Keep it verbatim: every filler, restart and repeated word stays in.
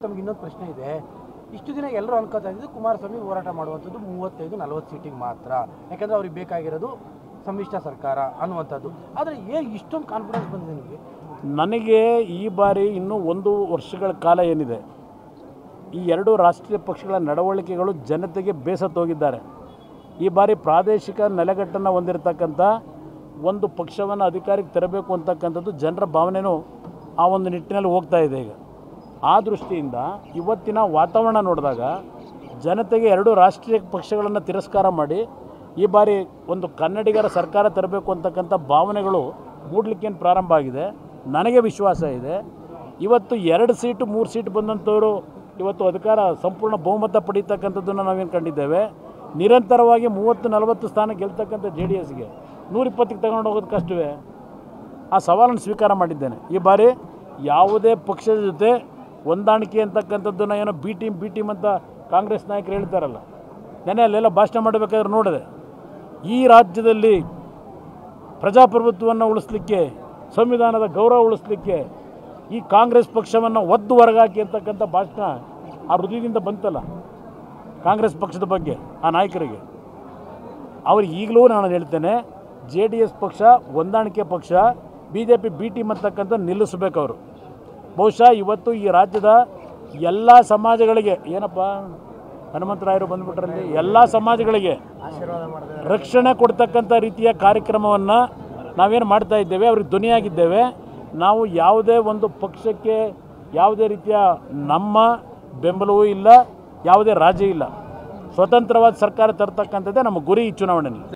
ತಮಗೆ ಇನ್ನೊಂದು ಪ್ರಶ್ನೆ ಇದೆ. ಇಷ್ಟು ದಿನ ಎಲ್ಲರೂ ಅನ್ಕೋತಾ ಇದ್ದು ಕುಮಾರಸ್ವಾಮಿ ಹೋರಾಟ ಮಾಡುವಂಥದ್ದು ಮೂವತ್ತೈದು ನಲವತ್ತು ಸೀಟಿಗೆ ಮಾತ್ರ, ಯಾಕಂದರೆ ಅವ್ರಿಗೆ ಬೇಕಾಗಿರೋದು ಸಮ್ಮಿಶ್ರ ಸರ್ಕಾರ ಅನ್ನುವಂಥದ್ದು. ಆದರೆ ಏನು ಇಷ್ಟೊಂದು ಕಾನ್ಫಿಡೆನ್ಸ್ ಬಂದಿದೆ ನಿಮಗೆ? ನನಗೆ ಈ ಬಾರಿ ಇನ್ನೂ ಒಂದು ವರ್ಷಗಳ ಕಾಲ ಏನಿದೆ, ಈ ಎರಡು ರಾಷ್ಟ್ರೀಯ ಪಕ್ಷಗಳ ನಡವಳಿಕೆಗಳು ಜನತೆಗೆ ಬೇಸತ್ತೋಗಿದ್ದಾರೆ. ಈ ಬಾರಿ ಪ್ರಾದೇಶಿಕ ನೆಲೆಗಟ್ಟನ್ನು ಹೊಂದಿರತಕ್ಕಂಥ ಒಂದು ಪಕ್ಷವನ್ನು ಅಧಿಕಾರಕ್ಕೆ ತರಬೇಕು ಅಂತಕ್ಕಂಥದ್ದು ಜನರ ಭಾವನೆಯೂ ಆ ಒಂದು ನಿಟ್ಟಿನಲ್ಲಿ ಹೋಗ್ತಾ ಇದೆ. ಈಗ ಆ ದೃಷ್ಟಿಯಿಂದ ಇವತ್ತಿನ ವಾತಾವರಣ ನೋಡಿದಾಗ ಜನತೆಗೆ ಎರಡು ರಾಷ್ಟ್ರೀಯ ಪಕ್ಷಗಳನ್ನು ತಿರಸ್ಕಾರ ಮಾಡಿ ಈ ಬಾರಿ ಒಂದು ಕನ್ನಡಿಗರ ಸರ್ಕಾರ ತರಬೇಕು ಅಂತಕ್ಕಂಥ ಭಾವನೆಗಳು ಮೂಡಲಿಕ್ಕೇನು ಪ್ರಾರಂಭ ಆಗಿದೆ. ನನಗೆ ವಿಶ್ವಾಸ ಇದೆ, ಇವತ್ತು ಎರಡು ಸೀಟು ಮೂರು ಸೀಟು ಬಂದಂಥವರು ಇವತ್ತು ಅಧಿಕಾರ ಸಂಪೂರ್ಣ ಬಹುಮತ ಪಡೀತಕ್ಕಂಥದ್ದನ್ನು ನಾವೇನು ಕಂಡಿದ್ದೇವೆ. ನಿರಂತರವಾಗಿ ಮೂವತ್ತು ನಲವತ್ತು ಸ್ಥಾನ ಗೆಲ್ತಕ್ಕಂಥ ಜೆ ಡಿ ಎಸ್ಗೆ ನೂರಿಪ್ಪತ್ತಿಗೆ ತಗೊಂಡು ಹೋಗೋದು ಕಷ್ಟವೇ. ಆ ಸವಾಲನ್ನು ಸ್ವೀಕಾರ ಮಾಡಿದ್ದೇನೆ. ಈ ಬಾರಿ ಯಾವುದೇ ಪಕ್ಷದ ಜೊತೆ ಹೊಂದಾಣಿಕೆ ಅಂತಕ್ಕಂಥದ್ದನ್ನು ಏನೋ ಬಿ ಟೀಮ್ ಬಿ ಟೀಮ್ ಅಂತ ಕಾಂಗ್ರೆಸ್ ನಾಯಕರು ಹೇಳ್ತಾರಲ್ಲ, ನೆನೆ ಅಲ್ಲೆಲ್ಲ ಭಾಷಣ ಮಾಡಬೇಕಾದ್ರೆ ನೋಡಿದೆ. ಈ ರಾಜ್ಯದಲ್ಲಿ ಪ್ರಜಾಪ್ರಭುತ್ವವನ್ನು ಉಳಿಸ್ಲಿಕ್ಕೆ, ಸಂವಿಧಾನದ ಗೌರವ ಉಳಿಸ್ಲಿಕ್ಕೆ ಈ ಕಾಂಗ್ರೆಸ್ ಪಕ್ಷವನ್ನು ಒದ್ದು ಹೊರಗಾಕಿ ಅಂತಕ್ಕಂಥ ಭಾಷಣ ಆ ಹೃದಯದಿಂದ ಬಂತಲ್ಲ ಕಾಂಗ್ರೆಸ್ ಪಕ್ಷದ ಬಗ್ಗೆ ಆ ನಾಯಕರಿಗೆ. ಅವ್ರಿಗೆ ಈಗಲೂ ನಾನು ಹೇಳ್ತೇನೆ, ಜೆ ಡಿ ಎಸ್ ಪಕ್ಷ ಹೊಂದಾಣಿಕೆ ಪಕ್ಷ, B J P B team ಅಂತಕ್ಕಂಥ ನಿಲ್ಲಿಸಬೇಕು ಅವರು. ಬಹುಶಃ ಇವತ್ತು ಈ ರಾಜ್ಯದ ಎಲ್ಲ ಸಮಾಜಗಳಿಗೆ, ಏನಪ್ಪ ಹನುಮಂತರಾಯರು ಬಂದುಬಿಟ್ರಲ್ಲಿ, ಎಲ್ಲ ಸಮಾಜಗಳಿಗೆ ರಕ್ಷಣೆ ಕೊಡ್ತಕ್ಕಂಥ ರೀತಿಯ ಕಾರ್ಯಕ್ರಮವನ್ನು ನಾವೇನು ಮಾಡ್ತಾ ಇದ್ದೇವೆ, ಅವ್ರಿಗೆ ಧ್ವನಿಯಾಗಿದ್ದೇವೆ. ನಾವು ಯಾವುದೇ ಒಂದು ಪಕ್ಷಕ್ಕೆ ಯಾವುದೇ ರೀತಿಯ ನಮ್ಮ ಬೆಂಬಲವೂ ಇಲ್ಲ, ಯಾವುದೇ ರಾಜಿ ಇಲ್ಲ. ಸ್ವತಂತ್ರವಾದ ಸರ್ಕಾರ ತರ್ತಕ್ಕಂಥದ್ದೇ ನಮ್ಮ ಗುರಿ ಈ ಚುನಾವಣೆಯಲ್ಲಿ.